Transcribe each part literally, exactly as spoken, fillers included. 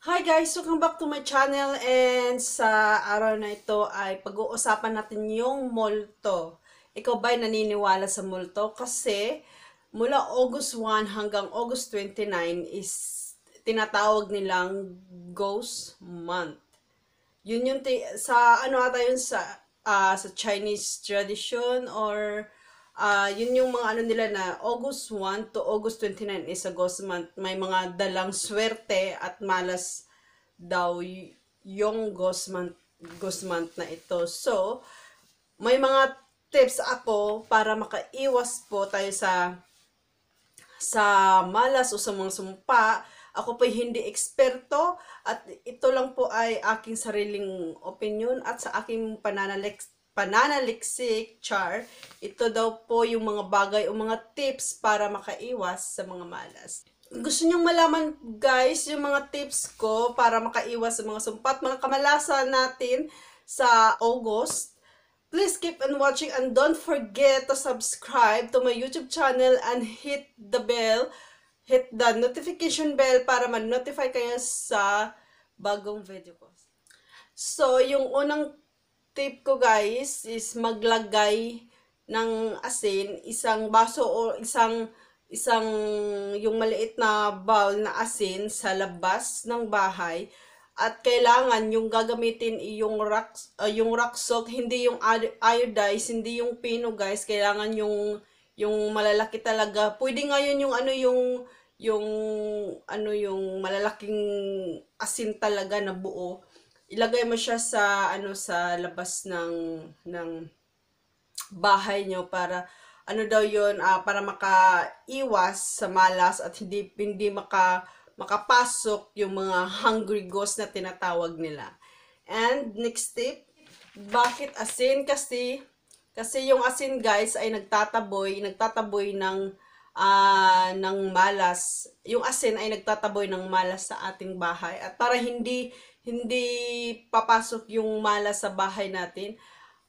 Hi guys! Welcome back to my channel, and sa araw na ito ay pag-uusapan natin yung multo. Ikaw ba'y naniniwala sa multo? Kasi mula August first hanggang August twenty-nine is tinatawag nilang Ghost Month. Yun yung sa ano ata yun sa uh, sa Chinese tradition, or uh, yun yung mga ano nila na August first to August twenty-nine is a ghost month. May mga dalang swerte at malas daw yung ghost month, ghost month na ito. So, may mga tips ako para makaiwas po tayo sa sa malas o sa mga sumpa. Ako po hindi eksperto at ito lang po ay aking sariling opinion at sa aking pananalik pananaliksik, char. Ito daw po yung mga bagay o mga tips para makaiwas sa mga malas. Gusto nyong malaman guys yung mga tips ko para makaiwas sa mga sumpat, mga kamalasan natin sa August, please keep on watching and don't forget to subscribe to my YouTube channel and hit the bell, hit the notification bell para ma-notify kayo sa bagong video ko. So, yung unang tip ko guys is maglagay ng asin, isang baso o isang isang yung maliit na bowl na asin sa labas ng bahay, at kailangan yung gagamitin yung rock uh, yung rock salt, hindi yung iodized, hindi yung pino guys, kailangan yung yung malalaki talaga. Pwede ngayon yung ano yung yung ano yung malalaking asin talaga na buo. Ilagay mo siya sa ano sa labas ng ng bahay nyo para ano daw yun, uh, para makaiwas sa malas at hindi, hindi maka, makapasok yung mga hungry ghosts na tinatawag nila. And next tip, bakit asin? Kasi, kasi yung asin guys ay nagtataboy, nagtataboy ng, uh, ng malas. Yung asin ay nagtataboy ng malas sa ating bahay. At para hindi, hindi papasok yung malas sa bahay natin,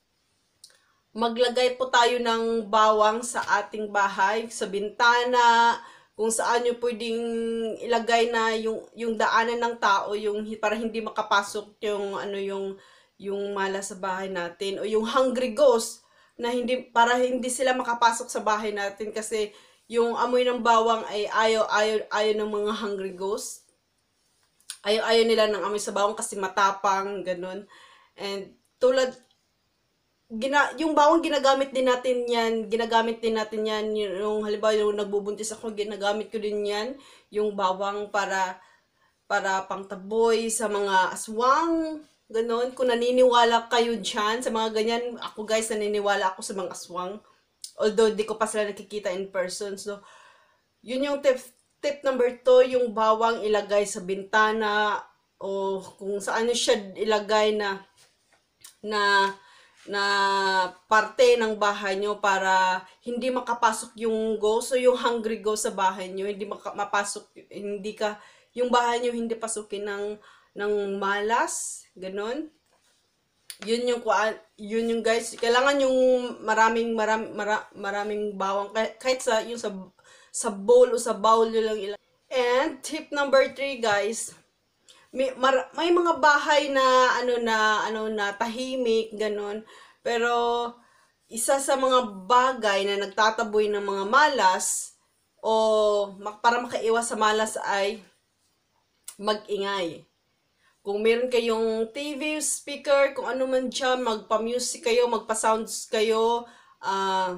maglagay po tayo ng bawang sa ating bahay, sa bintana, kung saan nyo pwedeng ilagay na yung, yung daanan ng tao, yung, para hindi makapasok yung, ano, yung, yung mala sa bahay natin, o yung hungry ghost, na hindi, para hindi sila makapasok sa bahay natin, kasi yung amoy ng bawang ay ayaw, ayaw, ayaw ng mga hungry ghost. Ayaw, ayaw nila ng amoy sa bawang kasi matapang, ganun. And tulad, Gina, yung bawang ginagamit din natin yan, ginagamit din natin yan, yung halimbawa yung nagbubuntis ako, ginagamit ko din yan, yung bawang para, para pangtaboy sa mga aswang, ganon. Kung naniniwala kayo dyan, sa mga ganyan, ako guys, naniniwala ako sa mga aswang, although di ko pa sila nakikita in person. So, yun yung tip, tip number two, yung bawang ilagay sa bintana, o kung saan nyo siya ilagay na, na, na parte ng bahay nyo para hindi makapasok yung ghost o yung hungry ghost sa bahay nyo, hindi maka, mapasok, hindi ka, yung bahay nyo hindi pasukin ng, ng malas, ganon. Yun yung, yun yung guys, kailangan yung maraming, maram, mara, maraming bawang, kahit sa, yung sa, sa bowl o sa bowl nyo lang ilang. And tip number three guys, may, mar, may mga bahay na ano na ano na tahimik ganon, pero isa sa mga bagay na nagtataboy ng mga malas o para makaiwas sa malas ay magingay. Kung meron kayong T V, speaker, kung ano man dyan, magpa-music kayo, magpa-sounds kayo, uh,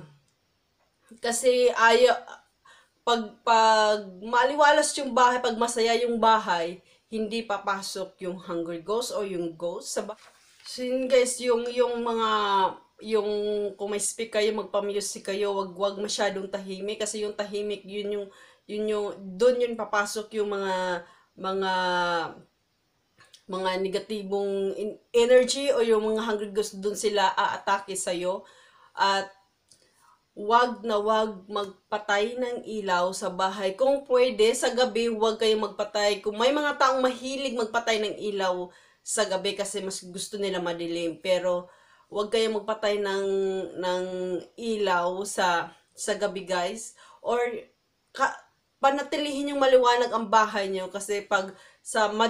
kasi ayaw, pag, pag maliwalas yung bahay, pag masaya yung bahay, hindi papasok yung hungry ghost o yung ghost sa bahay. So yun guys, yung, yung mga, yung kung may speak kayo, magpa-music kayo, wag wag masyadong tahimik, kasi yung tahimik, yun yung, yun yung, doon yun papasok yung mga, mga, mga negatibong energy o yung mga hungry ghost, doon sila aatake sa'yo. At wag na wag magpatay ng ilaw sa bahay. Kung pwede, sa gabi, wag kayong magpatay. Kung may mga taong mahilig magpatay ng ilaw sa gabi kasi mas gusto nila madilim. Pero, wag kayong magpatay ng, ng ilaw sa, sa gabi, guys. Or, ka, panatilihin yung maliwanag ang bahay nyo. Kasi pag sa mad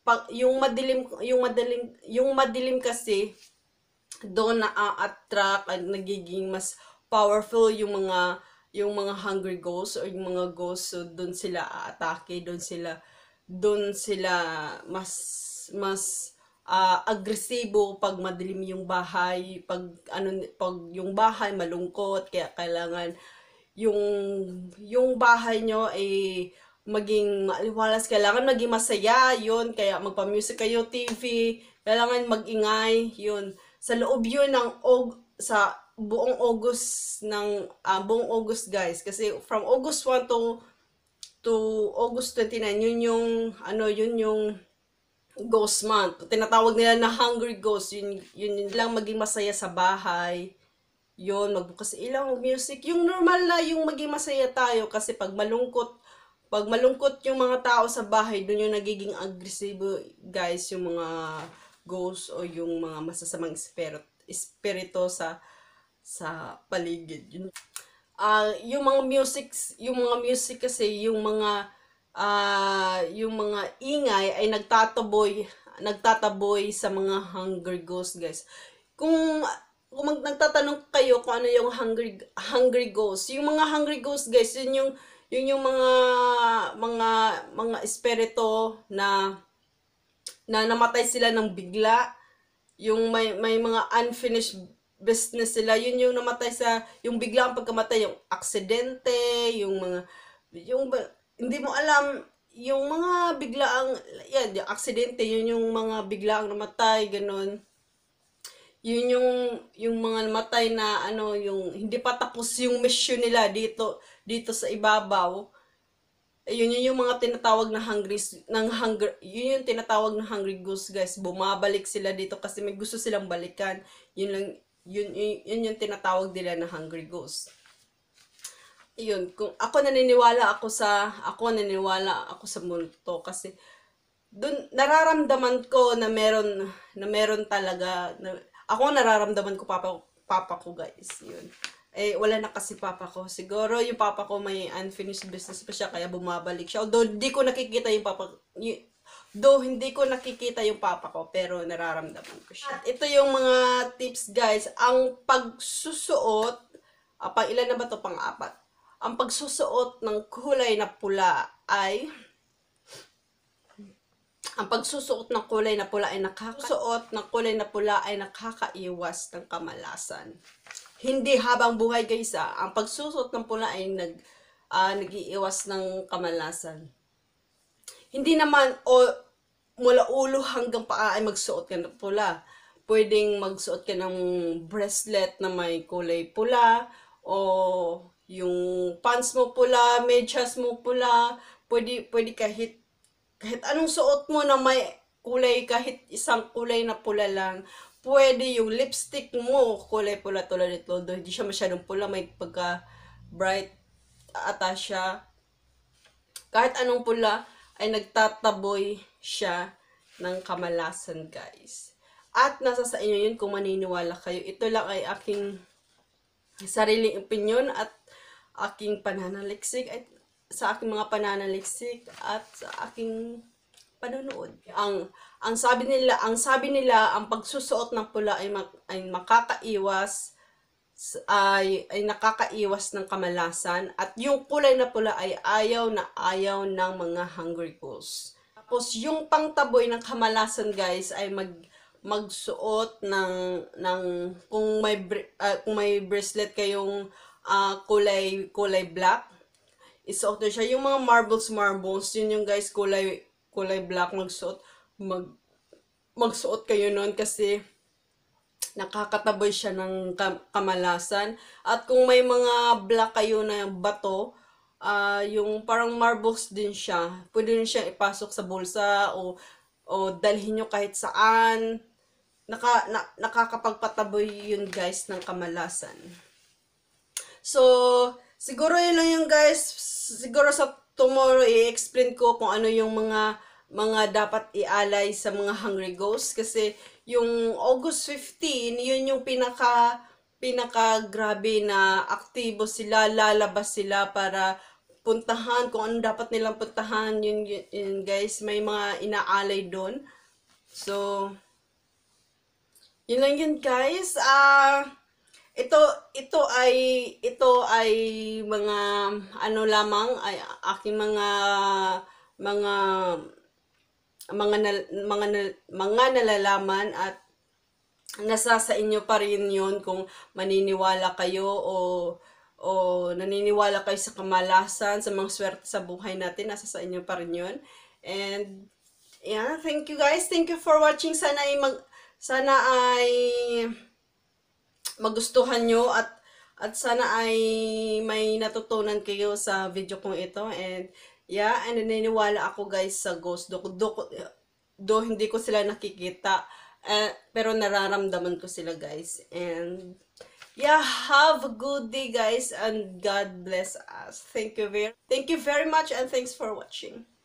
pag yung madilim yung madilim yung madilim kasi doon na-attract at nagiging mas powerful yung mga yung mga hungry ghosts or yung mga ghosts, so doon sila aatake, doon sila doon sila mas mas ah, agresibo pag madilim yung bahay, pag ano pag yung bahay malungkot, kaya kailangan yung yung bahay nyo ay maging maaliwalas, kailangan maging masaya, yun, kaya magpa-music kayo, T V, kailangan magingay, yun. Sa loob yun ng og sa buong August ng ah, buong August guys, kasi from August one to to August twenty-nine, yun yung ano, yun yung ghost month. Tinatawag nila na hungry ghost, yun yun, yun lang maging masaya sa bahay. Yun, magbukas ilaw, music. Yung normal na yung maging masaya tayo kasi pag malungkot, pag malungkot yung mga tao sa bahay, dun yung nagiging agresibo, guys, yung mga ghosts o yung mga masasamang espiritu, espiritu sa sa paligid. Yun. Uh, yung mga music, yung mga music kasi, yung mga uh, yung mga ingay ay nagtataboy, nagtataboy sa mga hungry ghosts, guys. Kung kung mag, nagtatanong kayo kung ano yung hungry hungry ghost, yung mga hungry ghost guys, yun yung yun yung mga mga mga espiritu na na namatay sila ng bigla, yung may may mga unfinished business sila, yun yung namatay sa yung bigla ang pagkamatay, yung aksidente, yung mga yung hindi mo alam, yung mga biglaang yan, yung aksidente, yun yung mga biglaang namatay, ganun. Yun yung yung mga namatay na ano, yung hindi pa tapos yung mission nila dito dito sa ibabaw. Yun yun yung mga tinatawag na hungry ng hunger, yun yung tinatawag na hungry ghost, guys. Bumabalik sila dito kasi may gusto silang balikan. Yun lang yun yun, yun yung tinatawag nila na hungry ghost. Yun, kung ako naniniwala ako sa ako naniniwala ako sa multo kasi dun nararamdaman ko na meron na meron talaga na, ako nararamdaman ko papa, papa ko guys, yun. Eh, wala na kasi papa ko. Siguro yung papa ko may unfinished business pa siya, kaya bumabalik siya. Although, hindi ko nakikita yung papa, yung, though, hindi ko nakikita yung papa ko, pero nararamdaman ko siya. At ito yung mga tips guys. Ang pagsusuot, ah, pang ilan na ba to? Pang-apat. Ang pagsusuot ng kulay na pula ay ang pagsusuot ng kulay na pula ay nakakasuot ng kulay na pula ay nakakaiwas ng kamalasan. Hindi habang buhay guys, ah, ang pagsusuot ng pula ay nag uh, nag-iiwas ng kamalasan. Hindi naman o mula ulo hanggang paa ay magsuot ka ng pula. Pwedeng magsuot ka ng bracelet na may kulay pula, o yung pants mo pula, medyas mo pula, pwede pwede kahit kahit anong suot mo na may kulay, kahit isang kulay na pula lang. Pwede yung lipstick mo, kulay pula tulad nito. Doon hindi siya masyadong pula, may pagka bright ata siya. Kahit anong pula ay nagtataboy siya ng kamalasan guys. At nasa sa inyo yun kung maniniwala kayo. Ito lang ay aking sariling opinion at aking pananaliksik at sa aking mga pananaliksik at sa aking panonood. Ang ang sabi nila, ang sabi nila ang pagsusuot ng pula ay, mak, ay makakaiwas ay ay nakakaiwas ng kamalasan, at yung kulay na pula ay ayaw na ayaw ng mga hungry ghosts. Tapos yung pangtaboy ng kamalasan guys ay mag magsuot ng ng kung may uh, kung may bracelet kayong uh, kulay kulay black, isuot siya. Yung mga marbles, marbles, yun yung guys, kulay, kulay black, magsuot, mag, magsuot kayo nun kasi nakakataboy siya ng kam kamalasan. At kung may mga black kayo na bato, uh, yung parang marbles din siya, pwede rin siya ipasok sa bulsa o, o dalhin nyo kahit saan. Naka, na, nakakapagpataboy yun guys ng kamalasan. So, siguro yun lang yung guys. Siguro sa tomorrow i-explain ko kung ano yung mga mga dapat ialay sa mga hungry ghosts, kasi yung August fifteenth, yun yung pinaka pinaka grabe na aktibo sila, lalabas sila para puntahan, kung ano dapat nilang puntahan, yun, yun, yun guys, may mga inaalay doon. So, yun lang yun guys. Ah, ito ito ay ito ay mga ano lamang ay aking mga mga mga nal- mga nal- mga nalalaman, at nasa sa inyo pa rin yun kung maniniwala kayo o o naniniwala kayo sa kamalasan, sa mga swerte sa buhay natin, nasa sa inyo pa rin yun. And yeah, thank you guys. Thank you for watching. Sana ay mag sana ay magustuhan nyo, at at sana ay may natutunan kayo sa video kong ito. And yeah, and naniniwala ako guys sa ghost. Do, do, do hindi ko sila nakikita, uh, pero nararamdaman ko sila guys. And yeah, have a good day guys, and God bless us. Thank you very, thank you very much, and thanks for watching.